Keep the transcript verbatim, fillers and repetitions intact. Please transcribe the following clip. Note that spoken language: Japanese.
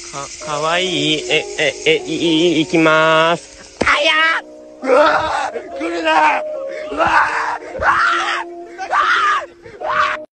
か、かわいい。え、え、え、い、い、いきまーす。あやーうわー来るなうわーうわーうわー